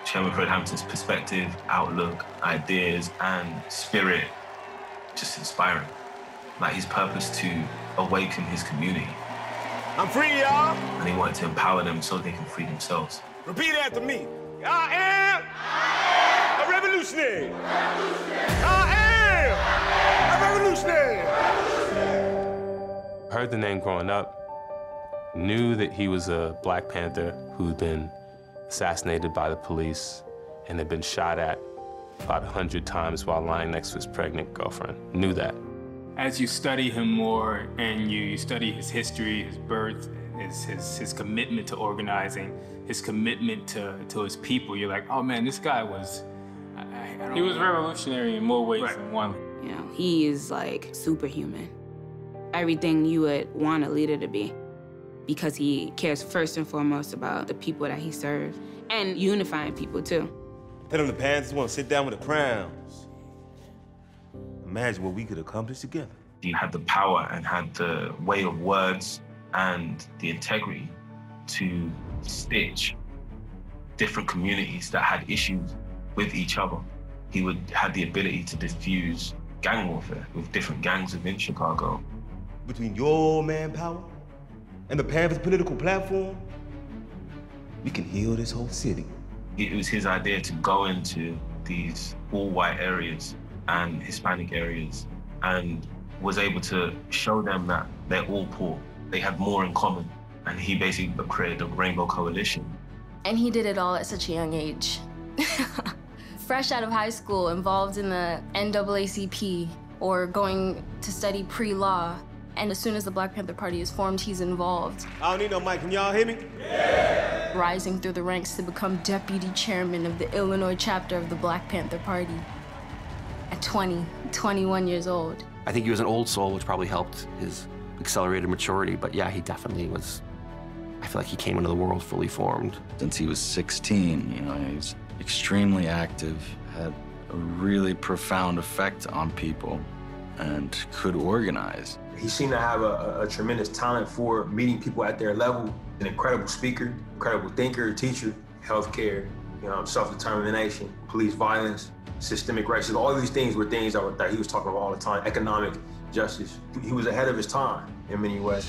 Chairman Fred Hampton's perspective, outlook, ideas, and spirit just inspiring. Like his purpose to awaken his community. I'm free, y'all. And he wanted to empower them so they can free themselves. Repeat after me. I am a revolutionary. I am a revolutionary. Heard the name growing up, knew that he was a Black Panther who'd been assassinated by the police and had been shot at about 100 times while lying next to his pregnant girlfriend. Knew that. As you study him more and you study his history, his birth, his commitment to organizing, his commitment to his people, you're like, oh man, this guy was, he was revolutionary in more ways than one. You know, he is like superhuman. Everything you would want a leader to be, because he cares first and foremost about the people that he serves and unifying people too. Tell them the Panthers want to sit down with the crowns. Imagine what we could accomplish together. He had the power and had the way of words and the integrity to stitch different communities that had issues with each other. He had the ability to diffuse gang warfare with different gangs within Chicago. Between your manpower and the Panthers' political platform, we can heal this whole city. It was his idea to go into these all-white areas and Hispanic areas and was able to show them that they're all poor. They had more in common. And he basically created a rainbow coalition. And he did it all at such a young age. Fresh out of high school, involved in the NAACP or going to study pre-law. And as soon as the Black Panther Party is formed, he's involved. I don't need no mic, can y'all hear me? Yeah! Rising through the ranks to become deputy chairman of the Illinois chapter of the Black Panther Party at 21 years old. I think he was an old soul, which probably helped his accelerated maturity, but yeah, he definitely was, I feel like he came into the world fully formed. Since he was 16, you know, he was extremely active, had a really profound effect on people, and could organize. He seemed to have a tremendous talent for meeting people at their level. An incredible speaker, incredible thinker, teacher, healthcare, you know, self-determination, police violence, systemic racism. All of these things were things that he was talking about all the time. Economic justice. He was ahead of his time in many ways.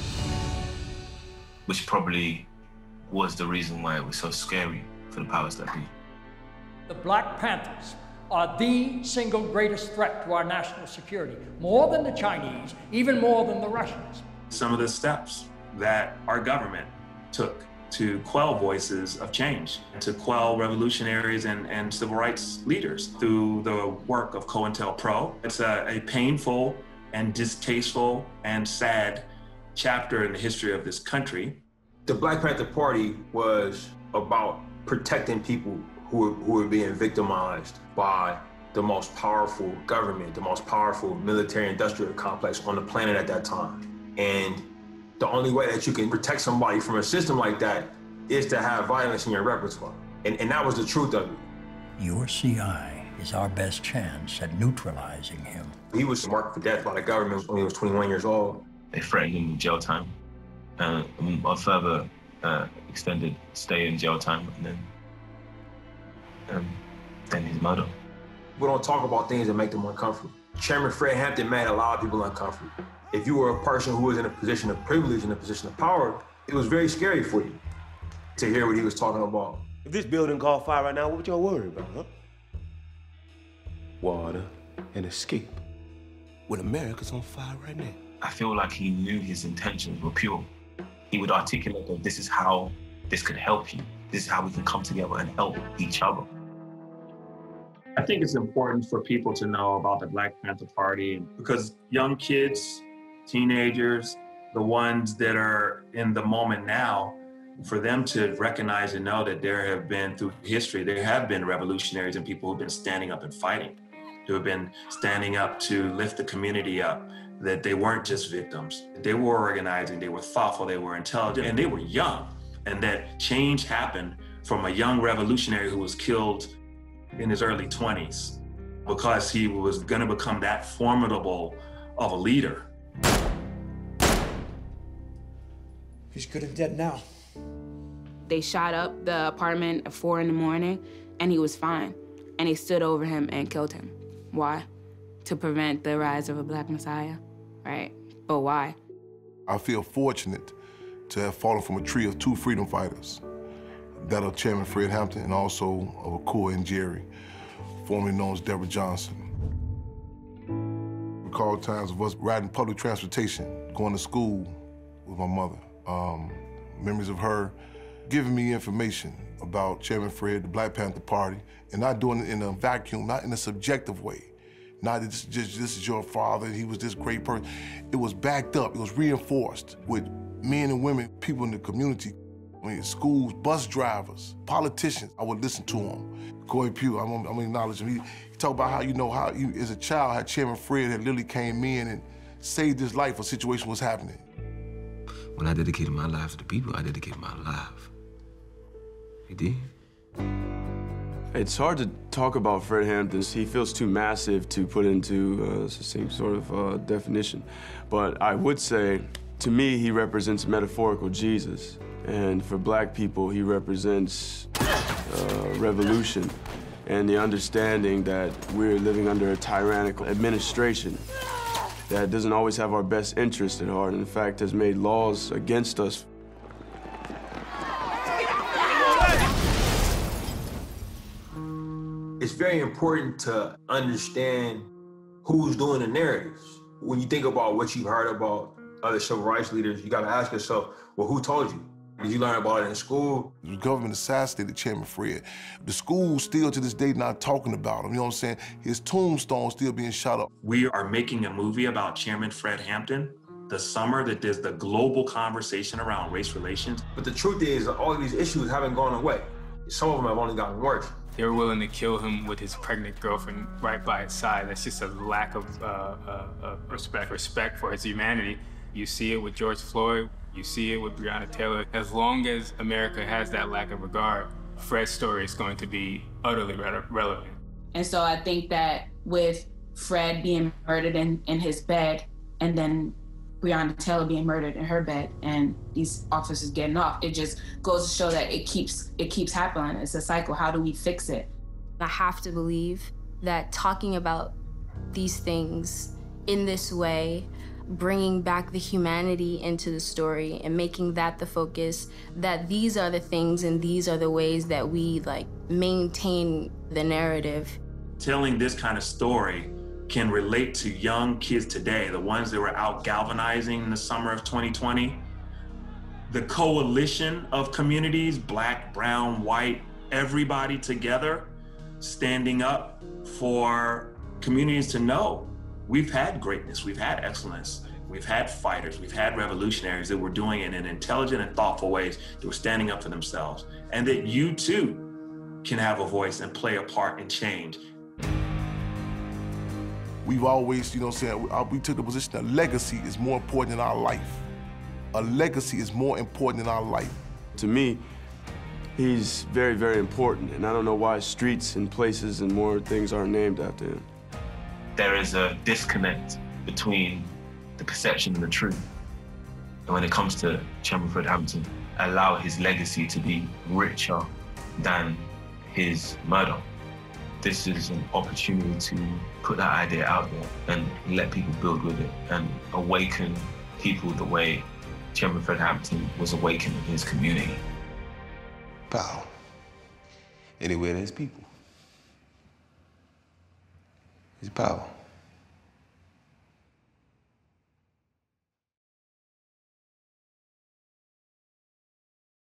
Which probably was the reason why it was so scary for the powers that be. The Black Panthers are the single greatest threat to our national security, more than the Chinese, even more than the Russians. Some of the steps that our government took to quell voices of change, to quell revolutionaries and civil rights leaders through the work of COINTELPRO. It's a painful and distasteful and sad chapter in the history of this country. The Black Panther Party was about protecting people who were being victimized by the most powerful government, the most powerful military-industrial complex on the planet at that time. And the only way that you can protect somebody from a system like that is to have violence in your repertoire. And that was the truth of it. Your CI is our best chance at neutralizing him. He was marked for death by the government when he was 21 years old. They threatened him with jail time, a further extended stay in jail time, and then his murder. We don't talk about things that make them uncomfortable. Chairman Fred Hampton made a lot of people uncomfortable. If you were a person who was in a position of privilege, in a position of power, it was very scary for you to hear what he was talking about. If this building caught fire right now, what y'all worry about, huh? Water and escape. When America's on fire right now. I feel like he knew his intentions were pure. He would articulate that this is how this could help you. This is how we can come together and help each other. I think it's important for people to know about the Black Panther Party because young kids, teenagers, the ones that are in the moment now, for them to recognize and know that there have been, through history, there have been revolutionaries and people who've been standing up and fighting, who have been standing up to lift the community up, that they weren't just victims. They were organizing, they were thoughtful, they were intelligent, and they were young. And that change happened from a young revolutionary who was killed in his early 20s because he was gonna become that formidable of a leader. He's good and dead now. They shot up the apartment at 4 in the morning, and he was fine. And they stood over him and killed him. Why? To prevent the rise of a Black Messiah, right? But why? I feel fortunate to have fallen from a tree of two freedom fighters, that of Chairman Fred Hampton and also of Kaluuya and Jerry, formerly known as Deborah Johnson. Recall times of us riding public transportation, going to school with my mother. Memories of her giving me information about Chairman Fred, the Black Panther Party, and not doing it in a vacuum, not in a subjective way. Not this is your father, he was this great person. It was backed up, it was reinforced with men and women, people in the community, schools, bus drivers, politicians. I would listen to him. Corey Pugh, I'm gonna acknowledge him. He talked about how, how you, as a child, had Chairman Fred that literally came in and saved his life, a situation was happening. When I dedicated my life to the people, I dedicated my life. You did? It's hard to talk about Fred Hampton. He feels too massive to put into the same sort of definition. But I would say, to me, he represents metaphorical Jesus. And for Black people, he represents revolution and the understanding that we're living under a tyrannical administration that doesn't always have our best interest at heart, and in fact has made laws against us. It's very important to understand who's doing the narratives. When you think about what you've heard about other civil rights leaders, you gotta ask yourself, well, who told you? Did you learn about it in school? The government assassinated Chairman Fred. The school's still to this day not talking about him, you know what I'm saying? His tombstone still being shot up. We are making a movie about Chairman Fred Hampton the summer that there's the global conversation around race relations. But the truth is, all of these issues haven't gone away. Some of them have only gotten worse. They were willing to kill him with his pregnant girlfriend right by his side. That's just a lack of respect for his humanity. You see it with George Floyd. You see it with Breonna Taylor. As long as America has that lack of regard, Fred's story is going to be utterly relevant. And so I think that with Fred being murdered in his bed, and then Breonna Taylor being murdered in her bed, and these officers getting off, it just goes to show that it keeps happening. It's a cycle. How do we fix it? I have to believe that talking about these things in this way, bringing back the humanity into the story and making that the focus, that these are the things and these are the ways that we maintain the narrative. Telling this kind of story can relate to young kids today, the ones that were out galvanizing in the summer of 2020. The coalition of communities, Black, brown, white, everybody together, standing up for communities to know we've had greatness, we've had excellence, we've had fighters, we've had revolutionaries that were doing it in intelligent and thoughtful ways, that were standing up for themselves, and that you too can have a voice and play a part in change. We've always, we took the position that legacy is more important than our life. A legacy is more important than our life. To me, he's very, very important, and I don't know why streets and places and more things aren't named after him. There is a disconnect between the perception and the truth. And when it comes to Chairman Fred Hampton, allow his legacy to be richer than his murder. This is an opportunity to put that idea out there and let people build with it and awaken people the way Chairman Fred Hampton was awakening his community. Power. Anywhere there's people, there's power.